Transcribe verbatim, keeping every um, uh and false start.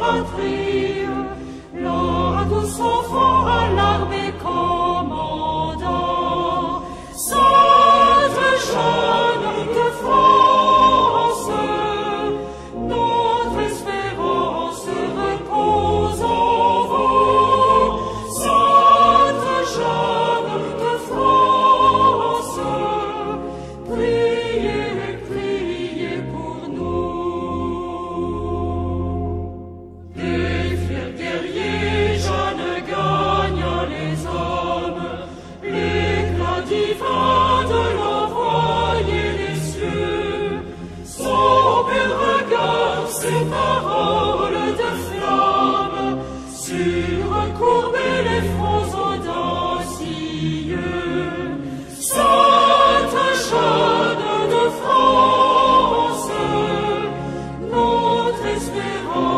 patrie, là tous enfants à l'armée commandant. Sainte Jeanne de France, notre espérance repose en vous. Sainte Jeanne de France, priez, priez pour nous. Des fiers guerriers, Jeanne gagne les hommes, l'éclat divin de l'envoyer des cieux, son bel regard, ses paroles de flamme, surcourber les fronts audacieux. Sainte Jeanne de France, notre espérance